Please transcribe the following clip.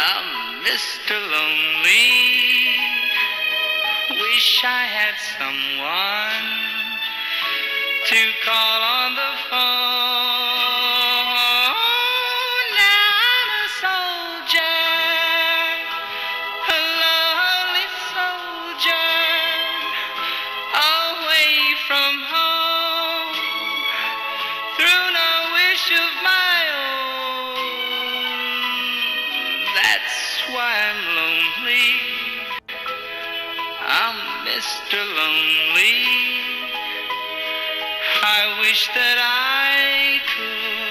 I'm Mr. Lonely. Wish I had someone to call on the phone. Now I'm a soldier, a lonely soldier, away from home, through no wish of my own. That's why I'm lonely. I'm Mr. Lonely. I wish that I could